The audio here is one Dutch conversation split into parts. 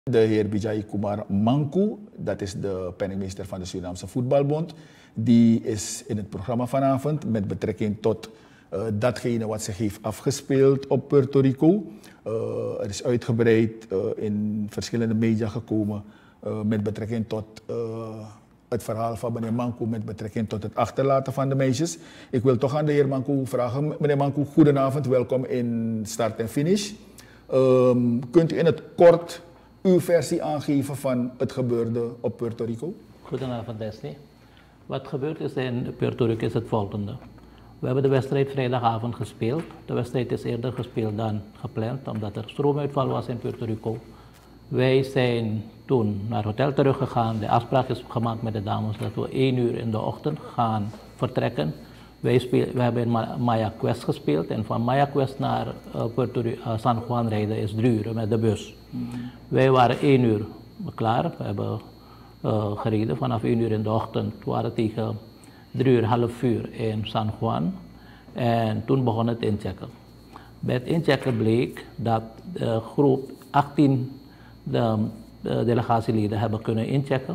De heer Bijay Kumar Manku, dat is de penningmeester van de Surinaamse Voetbalbond, die is in het programma vanavond met betrekking tot datgene wat zich heeft afgespeeld op Puerto Rico. Er is uitgebreid in verschillende media gekomen met betrekking tot het verhaal van meneer Manku met betrekking tot het achterlaten van de meisjes. Ik wil toch aan de heer Manku vragen. Meneer Manku, goedenavond, welkom in Start en Finish. Kunt u in het kort uw versie aangeven van het gebeurde op Puerto Rico? Goedenavond, Desni. Wat gebeurd is in Puerto Rico is het volgende. We hebben de wedstrijd vrijdagavond gespeeld. De wedstrijd is eerder gespeeld dan gepland, omdat er stroomuitval was in Puerto Rico. Wij zijn toen naar het hotel teruggegaan. De afspraak is gemaakt met de dames dat we 1 uur in de ochtend gaan vertrekken. We hebben in Mayaguez gespeeld en van Mayaguez naar San Juan rijden is 3 uur met de bus. Wij waren 1 uur klaar. We hebben gereden vanaf 1 uur in de ochtend. We waren tegen 3 uur, half 4 in San Juan. En toen begon het inchecken. Bij het inchecken bleek dat de groep 18 de delegatieleden hebben kunnen inchecken.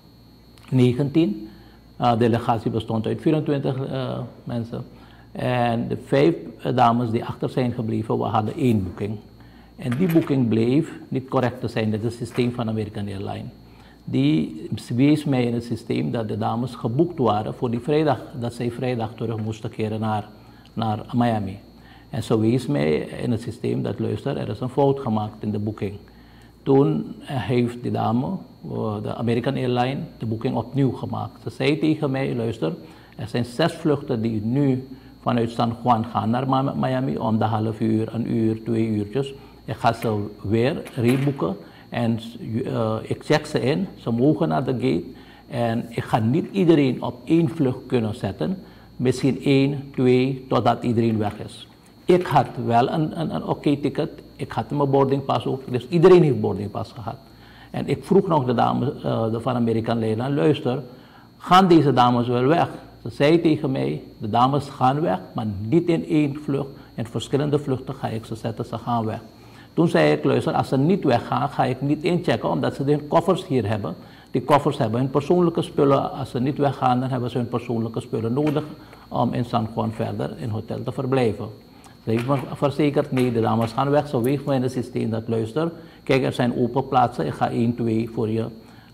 19. De delegatie bestond uit 24 mensen. En de 5 dames die achter zijn gebleven, we hadden 1 boeking. En die boeking bleef niet correct te zijn. Dat is het systeem van American Airlines. Die wees mij in het systeem dat de dames geboekt waren voor die vrijdag, dat zij vrijdag terug moesten keren naar Miami. En zo wees mij in het systeem dat luister, er is een fout gemaakt in de boeking. Toen heeft die dame, de American Airlines, de boeking opnieuw gemaakt. Ze zei tegen mij, luister, er zijn 6 vluchten die nu vanuit San Juan gaan naar Miami om de half uur, 1 uur, 2 uurtjes. Ik ga ze weer reboeken en ik check ze in, ze mogen naar de gate en ik ga niet iedereen op 1 vlucht kunnen zetten. Misschien 1, 2, totdat iedereen weg is. Ik had wel een oké-ticket, ik had mijn boardingpas ook, dus iedereen heeft boardingpas gehad. En ik vroeg nog de dames van American Airlines, luister, gaan deze dames wel weg? Ze zei tegen mij, de dames gaan weg, maar niet in 1 vlucht. In verschillende vluchten ga ik ze zetten, ze gaan weg. Toen zei ik, luister, als ze niet weggaan, ga ik niet inchecken, omdat ze hun koffers hier hebben. Die koffers hebben hun persoonlijke spullen. Als ze niet weggaan, dan hebben ze hun persoonlijke spullen nodig om in San Juan verder in het hotel te verblijven. Ze heeft me verzekerd, nee, de dames gaan weg. Ze weegt me in het systeem dat, luister, kijk, er zijn open plaatsen, ik ga 1, 2 voor je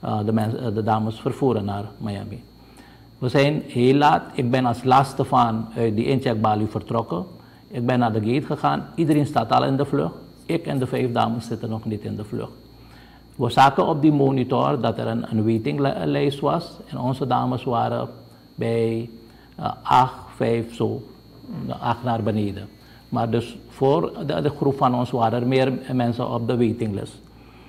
de dames vervoeren naar Miami. We zijn heel laat, ik ben als laatste van die incheckbalie vertrokken. Ik ben naar de gate gegaan, iedereen staat al in de vlucht. Ik en de 5 dames zitten nog niet in de vlucht. We zagen op die monitor dat er een waitinglijst was en onze dames waren bij 8, 5, zo, 8 naar beneden. Maar dus voor de groep van ons waren er meer mensen op de waitinglist.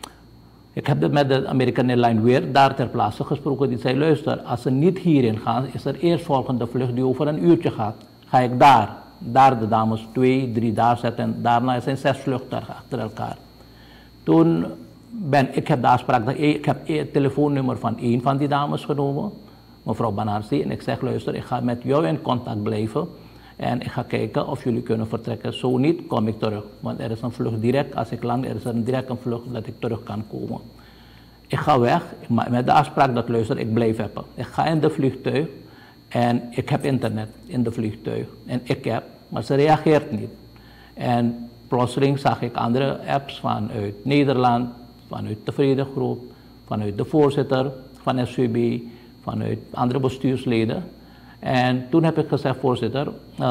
Ik heb met de American Airlines weer daar ter plaatse gesproken. Die zei, luister, als ze niet hierin gaan, is er eerstvolgende vlucht die over 1 uurtje gaat. Ga ik daar de dames 2, 3 daar zetten en daarna zijn 6 vluchten achter elkaar. Toen ik heb de afspraak, ik heb het telefoonnummer van 1 van die dames genomen, mevrouw Banarsi, en ik zeg, luister, ik ga met jou in contact blijven en ik ga kijken of jullie kunnen vertrekken. Zo niet, kom ik terug, want er is een vlucht direct, als ik land, er is direct een vlucht dat ik terug kan komen. Ik ga weg, met de afspraak dat, luister, ik blijf hebben. Ik ga in de vliegtuig en ik heb internet in de vliegtuig en maar ze reageert niet. En plotseling zag ik andere apps vanuit Nederland, vanuit de Vredegroep, vanuit de voorzitter van SVB, vanuit andere bestuursleden. En toen heb ik gezegd, voorzitter,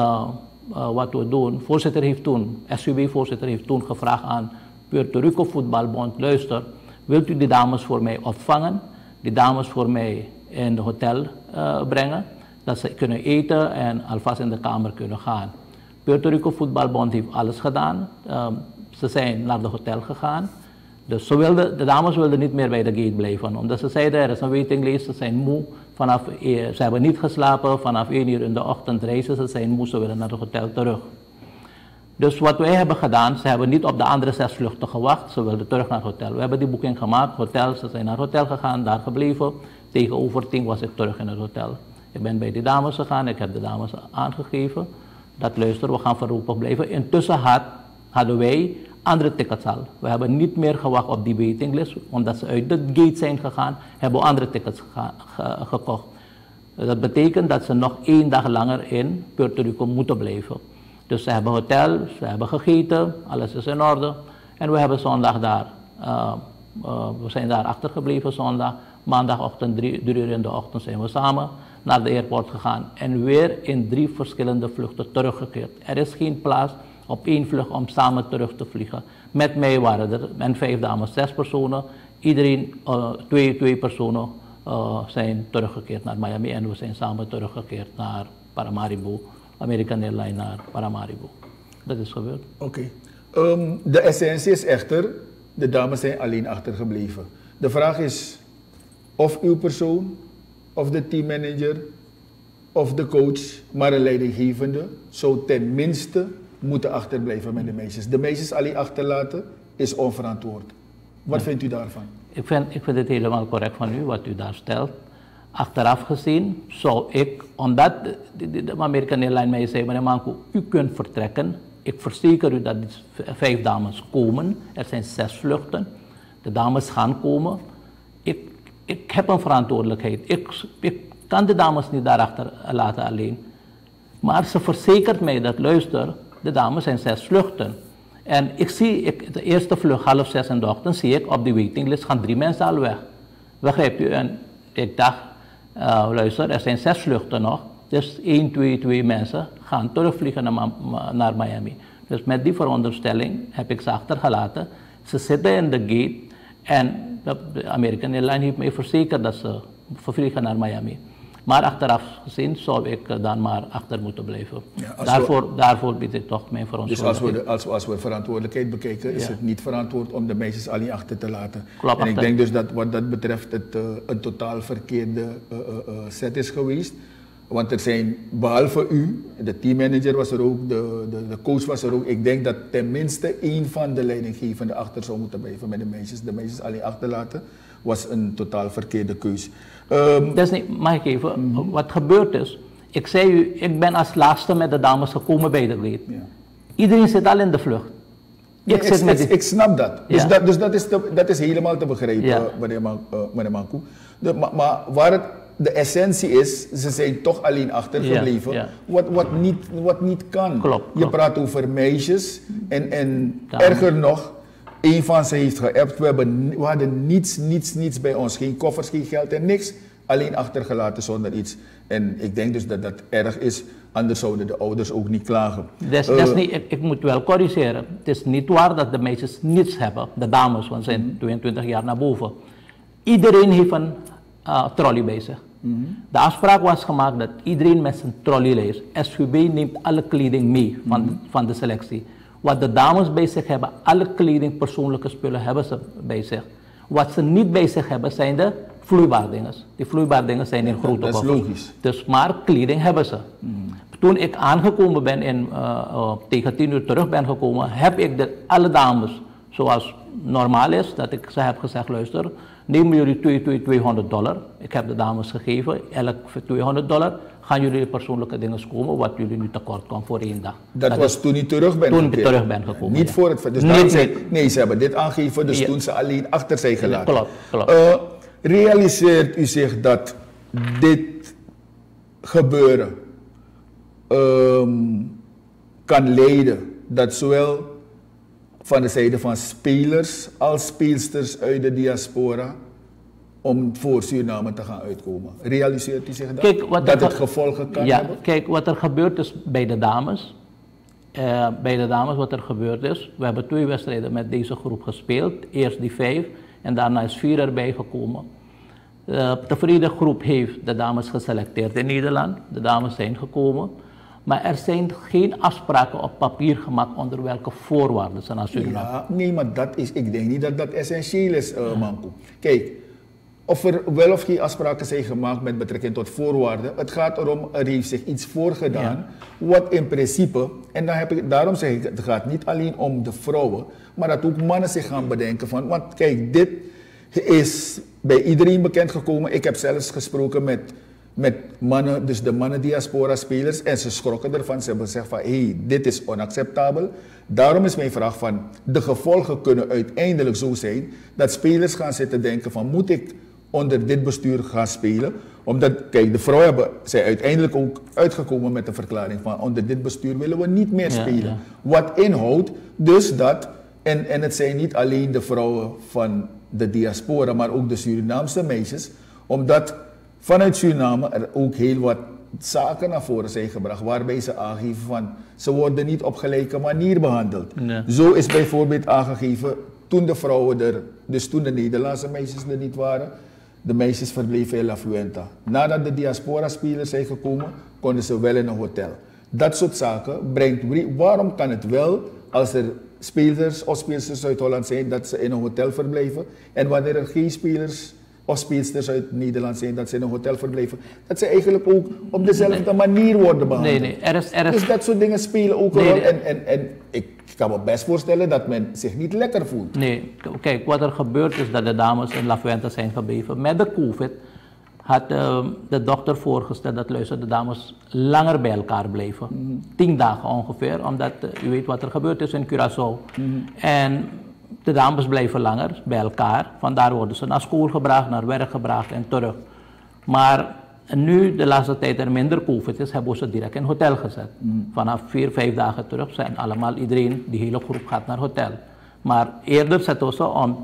wat we doen. SVB-voorzitter heeft toen gevraagd aan Puerto Rico Voetbalbond, luister, wilt u die dames voor mij opvangen, die dames voor mij in het hotel brengen, dat ze kunnen eten en alvast in de kamer kunnen gaan. Puerto Rico Voetbalbond heeft alles gedaan. Ze zijn naar het hotel gegaan. Dus de dames wilden niet meer bij de gate blijven. Omdat ze zeiden, er is een waitinglijst, ze zijn moe. Ze hebben niet geslapen, vanaf 1 uur in de ochtend reizen, ze zijn moe, ze willen naar het hotel terug. Dus wat wij hebben gedaan, ze hebben niet op de andere 6 vluchten gewacht, ze wilden terug naar het hotel. We hebben die boeking gemaakt, hotel, ze zijn naar het hotel gegaan, daar gebleven. Tegen over 10 was ik terug in het hotel. Ik ben bij die dames gegaan, ik heb de dames aangegeven dat, luister, we gaan voorlopig blijven. Intussen hadden wij andere tickets al. We hebben niet meer gewacht op die waitinglist, omdat ze uit de gate zijn gegaan, hebben we andere tickets gekocht. Dat betekent dat ze nog 1 dag langer in Puerto Rico moeten blijven. Dus ze hebben hotel, ze hebben gegeten, alles is in orde. En we hebben zondag daar, we zijn daar achtergebleven zondag. Maandagochtend 3 uur in de ochtend zijn we samen naar de airport gegaan. En weer in 3 verschillende vluchten teruggekeerd. Er is geen plaats op 1 vlucht om samen terug te vliegen. Met mij waren er, en 5 dames, 6 personen. Iedereen, 2 personen zijn teruggekeerd naar Miami. En we zijn samen teruggekeerd naar Paramaribo. American Airlines naar Paramaribo. Dat is gebeurd. Oké. De essentie is echter, de dames zijn alleen achtergebleven. De vraag is of uw persoon, of de teammanager, of de coach, maar een leidinggevende, zou tenminste moeten achterblijven met de meisjes. De meisjes alleen achterlaten is onverantwoord. Wat vindt u daarvan? Ik vind het helemaal correct van u wat u daar stelt. Achteraf gezien zou ik, omdat de American Airlines mij zei, meneer Manco, u kunt vertrekken. Ik verzeker u dat 5 dames komen. Er zijn 6 vluchten. De dames gaan komen. Ik heb een verantwoordelijkheid. Ik kan de dames niet daarachter laten alleen. Maar ze verzekert mij dat, luister, de dames zijn 6 vluchten. En ik zie, de eerste vlucht 5:30 in de ochtend, zie ik op die waitinglist gaan 3 mensen al weg. Begrijpt u? En ik dacht, luister, er zijn 6 vluchten nog. Dus 2 mensen gaan terugvliegen naar Miami. Dus met die veronderstelling heb ik ze achtergelaten. Ze zitten in de gate en de American Airlines heeft mij verzekerd dat ze vervliegen naar Miami. Maar achteraf gezien zou ik dan maar achter moeten blijven. Ja, daarvoor bied ik toch mijn verantwoordelijkheid. Dus als we verantwoordelijkheid bekijken, is het niet verantwoord om de meisjes alleen achter te laten. Klopt, en ik denk dus dat wat dat betreft het een totaal verkeerde set is geweest. Want er zijn, behalve u, de teammanager was er ook, de coach was er ook. Ik denk dat tenminste 1 van de leidinggevenden achter zou moeten blijven met de meisjes. De meisjes alleen achterlaten was een totaal verkeerde keus. Dat is niet, mag ik even, wat gebeurd is, ik zei u, ik ben als laatste met de dames gekomen bij de gate. Ja. Iedereen zit al in de vlucht. Ik snap dat. Ja. Dus dat is helemaal te begrijpen, ja. Meneer Manco. Maar waar het de essentie is, ze zijn toch alleen achtergebleven, ja. Wat niet kan. Klopt. Je praat over meisjes en erger nog, een van ze heeft geappt, we hadden niets bij ons, geen koffers, geen geld en niks, alleen achtergelaten zonder iets. En ik denk dus dat dat erg is, anders zouden de ouders ook niet klagen. Ik moet wel corrigeren, het is niet waar dat de meisjes niets hebben, de dames, want ze zijn 22 jaar naar boven. Iedereen heeft een trolley bij zich. De afspraak was gemaakt dat iedereen met zijn trolley leest. SVB neemt alle kleding mee van de selectie. Wat de dames bij zich hebben, alle kleding, persoonlijke spullen hebben ze bij zich. Wat ze niet bij zich hebben, zijn de vloeibare dingen. Die vloeibare dingen zijn in grote koffers. Dat is logisch. Dus maar kleding hebben ze. Toen ik aangekomen ben en tegen 10 uur terug ben gekomen, heb ik alle dames, zoals normaal is, dat ik ze heb gezegd, luister, nemen jullie $200. Ik heb de dames gegeven, elk voor $200. Gaan jullie persoonlijke dingen komen wat jullie nu tekort komt voor 1 dag. Dat was toen je terug bent gekomen? Toen ik terug ben gekomen. Niet voor het... Dus nee, ze hebben dit aangegeven, dus toen ze alleen achter zijn gelaten. Klopt. Realiseert u zich dat dit gebeuren kan leiden dat zowel van de zijde van spelers als speelsters uit de diaspora om voor Suriname te gaan uitkomen? Realiseert u zich dat? Kijk, dat het gevolgen kan hebben? Kijk, wat er gebeurd is bij de dames. Wat er gebeurd is, we hebben 2 wedstrijden met deze groep gespeeld. Eerst die 5 en daarna is 4 erbij gekomen. De tevreden groep heeft de dames geselecteerd in Nederland. De dames zijn gekomen. Maar er zijn geen afspraken op papier gemaakt onder welke voorwaarden ze naar Suriname. Ja, nee, maar ik denk niet dat dat essentieel is, Manco. Kijk, of er wel of geen afspraken zijn gemaakt met betrekking tot voorwaarden. Het gaat erom, er heeft zich iets voorgedaan, wat in principe, en daarom zeg ik, het gaat niet alleen om de vrouwen, maar dat ook mannen zich gaan bedenken van, want kijk, dit is bij iedereen bekendgekomen. Ik heb zelfs gesproken met met mannen, dus de mannen-diaspora-spelers, en ze schrokken ervan. Ze hebben gezegd van, dit is onacceptabel. Daarom is mijn vraag van, de gevolgen kunnen uiteindelijk zo zijn dat spelers gaan zitten denken van, moet ik onder dit bestuur gaan spelen? Omdat, kijk, de vrouwen zijn uiteindelijk ook uitgekomen met een verklaring van, onder dit bestuur willen we niet meer spelen. Ja. Wat inhoudt dus dat, en het zijn niet alleen de vrouwen van de diaspora, maar ook de Surinaamse meisjes, omdat vanuit Suriname er ook heel wat zaken naar voren zijn gebracht, waarbij ze aangeven van, ze worden niet op gelijke manier behandeld. Nee. Zo is bijvoorbeeld aangegeven, toen de vrouwen er, dus toen de Nederlandse meisjes er niet waren, de meisjes verbleven in La Fuenta. Nadat de diaspora-spelers zijn gekomen, konden ze wel in een hotel. Dat soort zaken brengt, waarom kan het wel, als er spelers of speelsters uit Holland zijn, dat ze in een hotel verblijven, en wanneer er geen spelers of speelsters uit Nederland zijn, dat ze in een hotel verblijven, dat ze eigenlijk ook op dezelfde manier worden behandeld. Nee. Dus dat soort dingen spelen ook een rol. En ik kan me best voorstellen dat men zich niet lekker voelt. Nee, kijk, wat er gebeurt is dat de dames in La Fuente zijn gebleven. Met de COVID had de dokter voorgesteld dat de dames langer bij elkaar blijven. 10 dagen ongeveer, omdat u weet wat er gebeurd is in Curaçao. En de dames blijven langer bij elkaar, vandaar worden ze naar school gebracht, naar werk gebracht en terug. Maar nu, de laatste tijd er minder COVID is, hebben we ze direct in hotel gezet. Vanaf 4-5 dagen terug zijn iedereen, die hele groep gaat naar hotel. Maar eerder zetten we ze om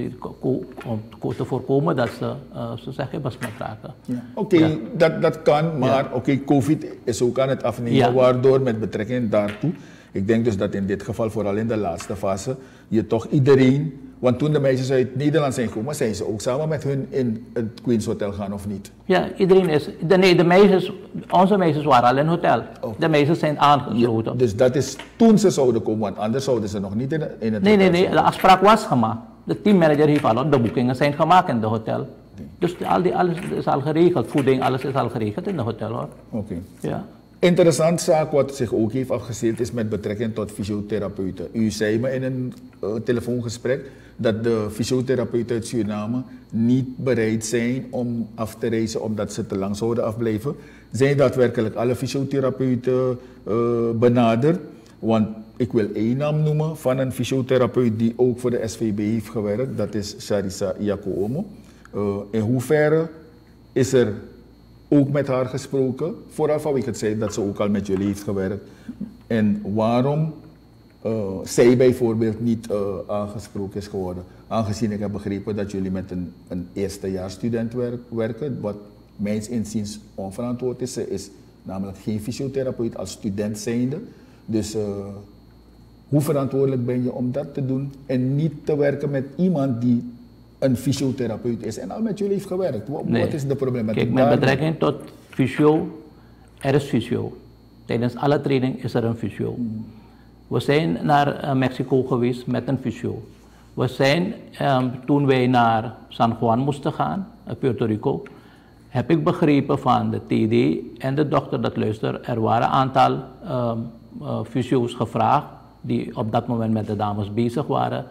te voorkomen dat ze zich besmet raken. Ja. Oké, dat kan, maar COVID is ook aan het afnemen, waardoor met betrekking daartoe, ik denk dus dat in dit geval, vooral in de laatste fase, je toch iedereen, want toen de meisjes uit Nederland zijn gekomen, zijn ze ook samen met hun in het Queen's Hotel gaan of niet? Ja, iedereen is, de meisjes, onze meisjes waren al in het hotel. Okay. De meisjes zijn aangesloten. Ja, dus dat is toen ze zouden komen, want anders zouden ze nog niet in het hotel zijn. Nee, de afspraak was gemaakt. De teammanager heeft al, de boekingen zijn gemaakt in het hotel. Okay. Dus alles is al geregeld, voeding, alles is al geregeld in het hotel hoor. Oké. Ja. Interessant zaak wat zich ook heeft afgespeeld is met betrekking tot fysiotherapeuten. U zei me in een telefoongesprek dat de fysiotherapeuten uit Suriname niet bereid zijn om af te reizen omdat ze te lang zouden afblijven. Zijn daadwerkelijk alle fysiotherapeuten benaderd? Want ik wil één naam noemen van een fysiotherapeut die ook voor de SVB heeft gewerkt. Dat is Charissa Yakuomo. In hoeverre is er ook met haar gesproken, vooral vanwege het feit dat ze ook al met jullie heeft gewerkt. En waarom zij bijvoorbeeld niet aangesproken is geworden. Aangezien ik heb begrepen dat jullie met een eerstejaarsstudent werken, wat mijns inziens onverantwoord is. Ze is namelijk geen fysiotherapeut als student zijnde. Dus hoe verantwoordelijk ben je om dat te doen en niet te werken met iemand die een fysiotherapeut is en al met jullie heeft gewerkt? Wat is de problematiek? Kijk, met betrekking tot fysio, er is fysio. Tijdens alle training is er een fysio. We zijn naar Mexico geweest met een fysio. We zijn, toen wij naar San Juan moesten gaan, Puerto Rico, heb ik begrepen van de TD en de dokter dat er waren een aantal fysio's gevraagd die op dat moment met de dames bezig waren.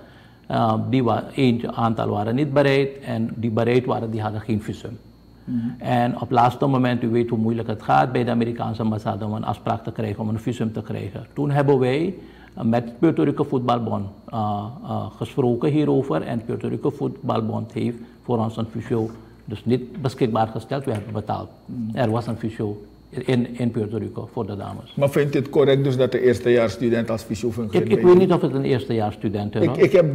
Een aantal waren niet bereid en die bereid waren, die hadden geen visum. En op het laatste moment, u weet hoe moeilijk het gaat bij de Amerikaanse ambassade om een afspraak te krijgen, om een visum te krijgen. Toen hebben wij met Puerto Rico Voetbalbond gesproken hierover en Puerto Rico Voetbalbond heeft voor ons een fysio dus niet beschikbaar gesteld, we hebben betaald. Er was een fysio in Puerto Rico voor de dames. Maar vindt u het correct dus dat de eerstejaarsstudent als fysio fungeert? Ik weet niet of het een eerstejaarsstudent is. Ik heb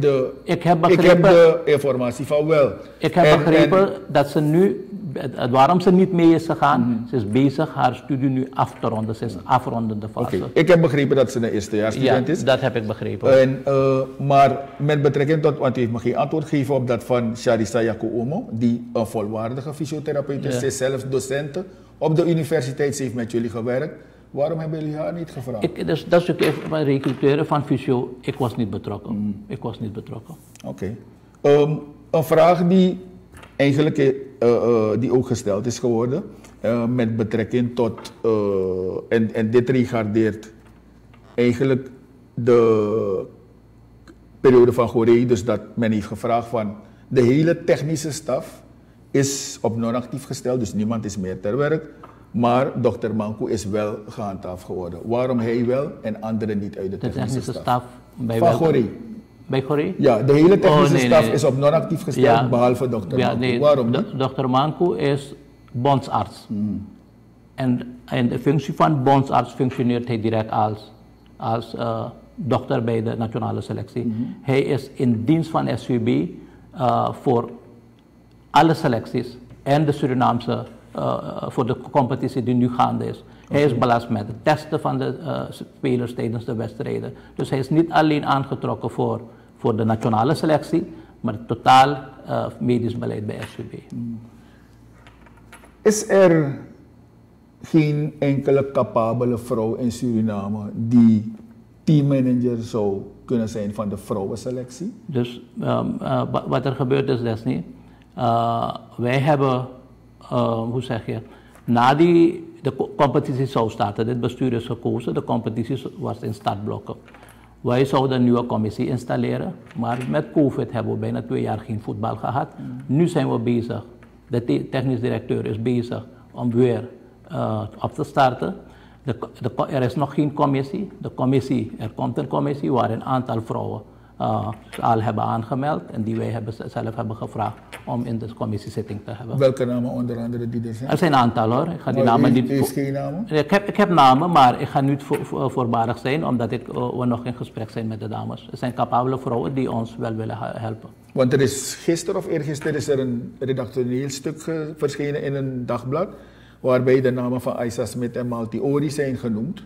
de informatie van wel. Ik heb begrepen dat ze nu, waarom ze niet mee is gegaan, ze is bezig haar studie nu af te ronden. Ze is afrondende fase. Okay. Ik heb begrepen dat ze een eerstejaarsstudent is. Dat heb ik begrepen. Maar met betrekking tot, want u heeft me geen antwoord gegeven op dat van Charissa Yakuomo, die een volwaardige fysiotherapeut is. Ze is zelfs docenten op de universiteit, ze heeft met jullie gewerkt. Waarom hebben jullie haar niet gevraagd? Dus dat stukje van recruteren van fysio, ik was niet betrokken. Ik was niet betrokken. Oké. Een vraag die eigenlijk die ook gesteld is geworden met betrekking tot, en dit regardeert eigenlijk de periode van Goree, dus dat men heeft gevraagd van de hele technische staf is op non-actief gesteld, dus niemand is meer ter werk. Maar dokter Manku is wel gehandhaafd geworden. Waarom hij wel en anderen niet uit de technische staf? Van Goree. Bij Goree? Ja, de hele technische staf is op non-actief gesteld, behalve dokter Manku. Nee, waarom niet? Dokter Manku is bondsarts. En in de functie van bondsarts functioneert hij direct als dokter bij de nationale selectie. Hij is in dienst van SVB voor alle selecties en de Surinaamse voor de competitie die nu gaande is. Hij is belast met het testen van de spelers tijdens de wedstrijden. Dus hij is niet alleen aangetrokken voor de nationale selectie, maar totaal medisch beleid bij SVB. Is er geen enkele capabele vrouw in Suriname die teammanager zou kunnen zijn van de vrouwenselectie? Dus wat er gebeurt is Desni, wij hebben, hoe zeg je, na de competitie zou starten, dit bestuur is gekozen, de competitie was in startblokken. Wij zouden een nieuwe commissie installeren, maar met COVID hebben we bijna 2 jaar geen voetbal gehad. Nu zijn we bezig, de technisch directeur is bezig om weer op te starten. Er is nog geen commissie. Er komt een commissie waar een aantal vrouwen al hebben aangemeld en die wij zelf hebben gevraagd om in de commissiezitting te hebben. Welke namen onder andere die er zijn? Er zijn een aantal hoor. Ik ga die namen niet. Heeft geen namen? Ik heb namen, maar ik ga niet voorbarig zijn omdat we nog in gesprek zijn met de dames. Er zijn capabele vrouwen die ons wel willen helpen. Want er is gisteren of eergisteren is er een redactioneel stuk verschenen in een dagblad waarbij de namen van Aisa Smit en Malti Ori zijn genoemd.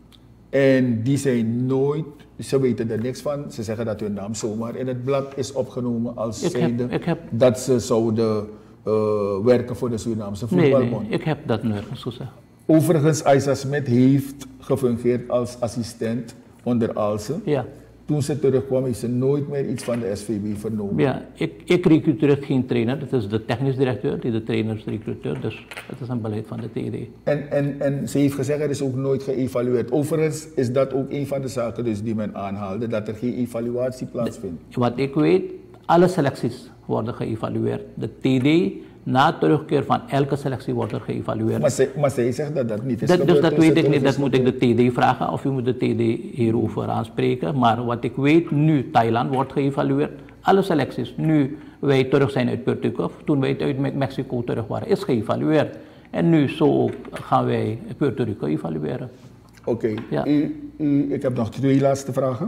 En die zijn nooit, ze weten er niks van, ze zeggen dat hun naam zomaar in het blad is opgenomen als zijnde dat ze zouden werken voor de Surinaamse voetbalbond. Nee, ik heb dat nergens gezegd. Overigens, Aisa Smit heeft gefungeerd als assistent onder Alse. Ja. Toen ze terugkwam, is ze nooit meer iets van de SVB vernomen. Ja, ik recruteer geen trainer. Het is de technisch directeur die de trainers recruteert. Dus het is een beleid van de TD. En ze heeft gezegd, er is ook nooit geëvalueerd. Overigens is dat ook een van de zaken dus die men aanhaalde, dat er geen evaluatie plaatsvindt. Wat ik weet, alle selecties worden geëvalueerd. De TD, na terugkeer van elke selectie wordt er geëvalueerd. Maar zij zegt dat dat niet is gebeurd. Dus dat weet ik niet, dat moet ik de TD vragen of u moet de TD hierover aanspreken. Maar wat ik weet, nu Thailand wordt geëvalueerd. Alle selecties, nu wij terug zijn uit Puerto Rico, toen wij uit Mexico terug waren, is geëvalueerd. En nu zo ook gaan wij Puerto Rico evalueren. Oké. Ja. Ik heb nog 2 laatste vragen.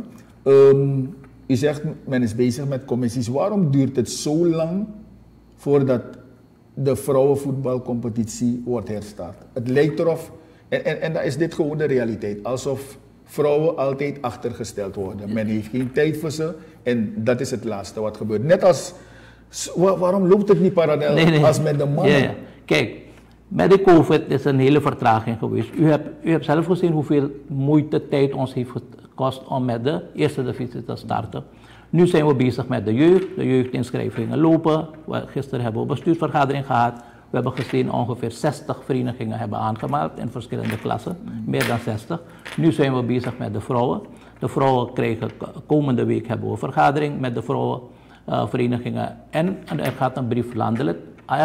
U zegt, men is bezig met commissies. Waarom duurt het zo lang voordat de vrouwenvoetbalcompetitie wordt herstart? Het lijkt erop, en dan is dit gewoon de realiteit, alsof vrouwen altijd achtergesteld worden. Men heeft geen tijd voor ze en dat is het laatste wat gebeurt. Net als, waarom loopt het niet parallel als met de mannen? Ja. Kijk, met de COVID is een hele vertraging geweest. U hebt zelf gezien hoeveel moeite, tijd ons heeft gekost om met de eerste divisie te starten. Nu zijn we bezig met de jeugdinschrijvingen lopen. Gisteren hebben we een bestuursvergadering gehad. We hebben gezien ongeveer 60 verenigingen hebben aangemeld in verschillende klassen, meer dan 60. Nu zijn we bezig met de vrouwen. De vrouwen krijgen, komende week hebben we een vergadering met de vrouwenverenigingen en er gaat een brief landelijk.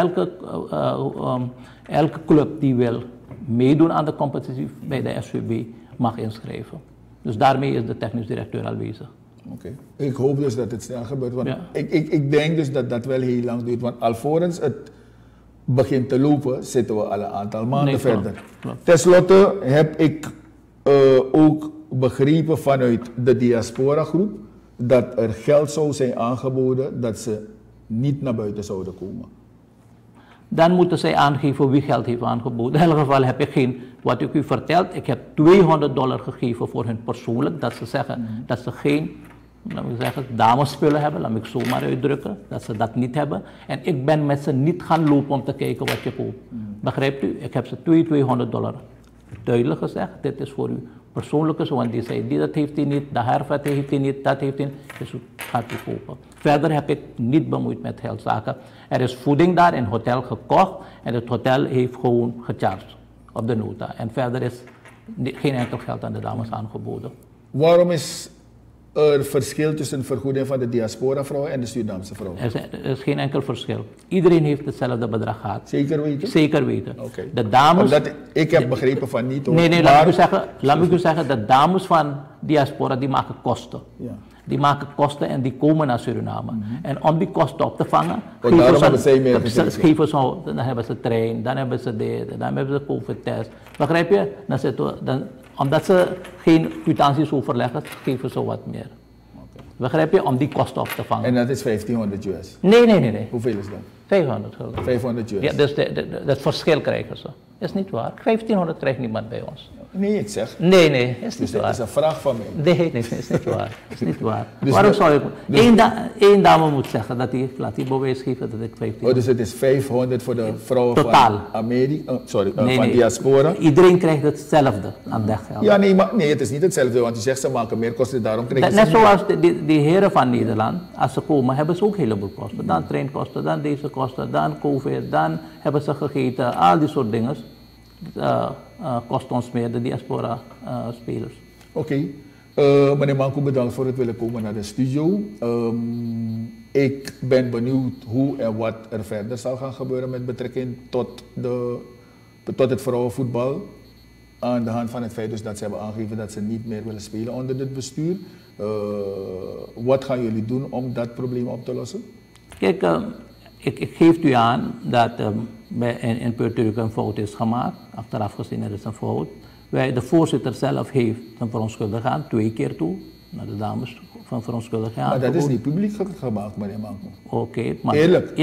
Elke club die wil meedoen aan de competitie bij de SVB mag inschrijven. Dus daarmee is de technisch directeur al bezig. Oké. Ik hoop dus dat het snel gebeurt, want ik denk dus dat dat wel heel lang duurt. Want alvorens het begint te lopen, zitten we al een aantal maanden verder. Ten slotte heb ik ook begrepen vanuit de diaspora groep dat er geld zou zijn aangeboden dat ze niet naar buiten zouden komen. Dan moeten zij aangeven wie geld heeft aangeboden. In elk geval heb ik geen, wat ik u verteld, ik heb $200 gegeven voor hun persoonlijk, dat ze zeggen dat ze geen, laat me zeggen, damesspullen hebben, laat me ik zo maar uitdrukken, dat ze dat niet hebben. En ik ben met ze niet gaan lopen om te kijken wat je koopt. Begrijpt u? Ik heb ze $200 duidelijk gezegd, dit is voor u persoonlijke, want die zei, dat heeft hij niet, de hervet heeft hij niet, dat heeft hij niet, dus gaat u kopen. Verder heb ik niet bemoeid met geldzaken. Er is voeding daar in het hotel gekocht en het hotel heeft gewoon gecharged op de nota. En verder is geen enkel geld aan de dames aangeboden. Waarom is er verschil tussen de vergoeding van de diaspora-vrouw en de Surinaamse vrouw? Er is geen enkel verschil. Iedereen heeft hetzelfde bedrag gehad. Zeker weten? Zeker weten. Oké. De dames... Omdat ik heb begrepen van niet hoor. Nee, maar... laat me u zeggen, de dames van diaspora die maken kosten. Ja. Die maken kosten en die komen naar Suriname. En om die kosten op te vangen, daarom hebben zij meer gegeven. dan hebben ze trein, dan hebben ze dit, dan hebben ze COVID-test. Begrijp je? Omdat ze geen kwitanties overleggen, geven ze wat meer. Okay. Begrijp je? Om die kosten op te vangen. En dat is 1500 US? Nee. Hoeveel is dat? 500 gulden. 500 US? Ja, dus dat verschil krijgen ze. Dat is niet waar. 1500 krijgt niemand bij ons. Nee, ik zeg. Nee, is niet waar. Dat is een vraag van mij. Nee, is niet waar. Is niet waar. Dus waarom zou ik... Eén dame moet zeggen dat hij laat die bewijs geven dat ik 15... Oh, dus het is 500 voor de vrouwen Totaal. van Amerika, van diaspora? Iedereen krijgt hetzelfde aan weggeld. Ja, nee, het is niet hetzelfde, want je zegt ze maken meer kosten, daarom krijgen ze net zoals die heren van Nederland, als ze komen, hebben ze ook een heleboel kosten. Dan treinkosten, dan deze kosten, dan COVID, dan hebben ze gegeten, al die soort dingen. Kost ons meer, de diaspora-spelers. Oké. Meneer Manco, bedankt voor het willen komen naar de studio. Ik ben benieuwd hoe en wat er verder zal gaan gebeuren met betrekking tot het vrouwenvoetbal. Aan de hand van het feit dus dat ze hebben aangegeven dat ze niet meer willen spelen onder dit bestuur. Wat gaan jullie doen om dat probleem op te lossen? Kijk, ik geef u aan dat in Puerto Rico een fout is gemaakt. Achteraf gezien er is een fout. De voorzitter zelf heeft een verontschuldiging aan, 2 keer toe, naar de dames van verontschuldiging aan. Maar dat is niet publiek gemaakt, meneer Manco. Oké, maar eerlijk,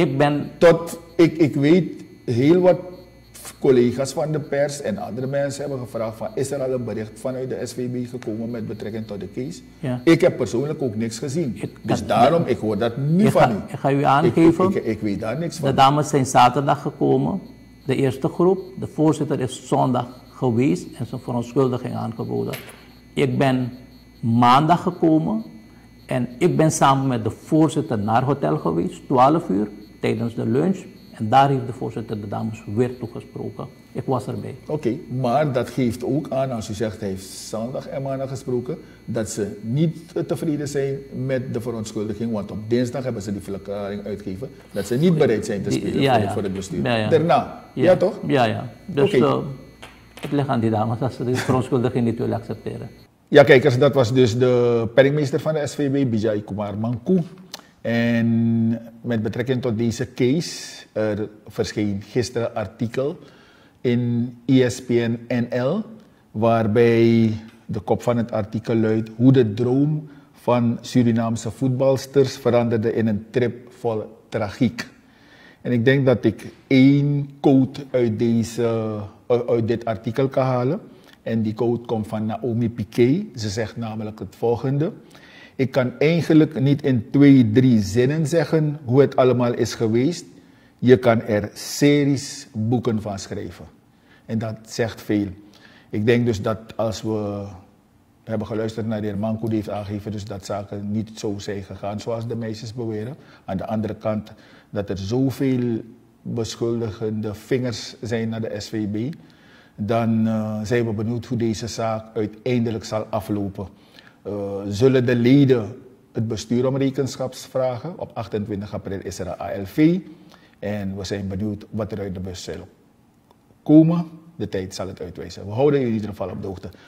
ik weet heel wat collega's van de pers en andere mensen hebben gevraagd van, is er al een bericht vanuit de SVB gekomen met betrekking tot de case? Ja. Ik heb persoonlijk ook niks gezien. Dus daarom, ik hoor dat nu van u. Ik ga u aangeven, ik weet daar niks van. De dames zijn zaterdag gekomen, de eerste groep. De voorzitter is zondag geweest en zijn verontschuldiging aangeboden. Ik ben maandag gekomen en ik ben samen met de voorzitter naar het hotel geweest, 12 uur, tijdens de lunch. En daar heeft de voorzitter de dames weer toegesproken. Ik was erbij. Oké, maar dat geeft ook aan, als u zegt hij heeft zondag en maandag gesproken, dat ze niet tevreden zijn met de verontschuldiging. Want op dinsdag hebben ze die verklaring uitgegeven dat ze niet bereid zijn te spelen voor het bestuur. Daarna, ja toch? Ja. Dus het ligt aan die dames als ze die verontschuldiging niet willen accepteren. Ja, kijkers, dat was dus de penningmeester van de SVB, Bijay Kumar Manco. En met betrekking tot deze case, er verscheen gisteren een artikel in ESPN NL, waarbij de kop van het artikel luidt hoe de droom van Surinaamse voetbalsters veranderde in een trip vol tragiek. En ik denk dat ik 1 quote uit dit artikel kan halen. En die quote komt van Naomi Piquet. Ze zegt namelijk het volgende: ik kan eigenlijk niet in 2, 3 zinnen zeggen hoe het allemaal is geweest. Je kan er series boeken van schrijven. En dat zegt veel. Ik denk dus dat als we hebben geluisterd naar de heer Manco, die heeft aangegeven dus dat zaken niet zo zijn gegaan zoals de meisjes beweren. Aan de andere kant dat er zoveel beschuldigende vingers zijn naar de SVB. Dan zijn we benieuwd hoe deze zaak uiteindelijk zal aflopen. Zullen de leden het bestuur om rekenschap vragen? Op 28 april is er een ALV. En we zijn benieuwd wat er uit de bus zal komen. De tijd zal het uitwijzen. We houden jullie in ieder geval op de hoogte.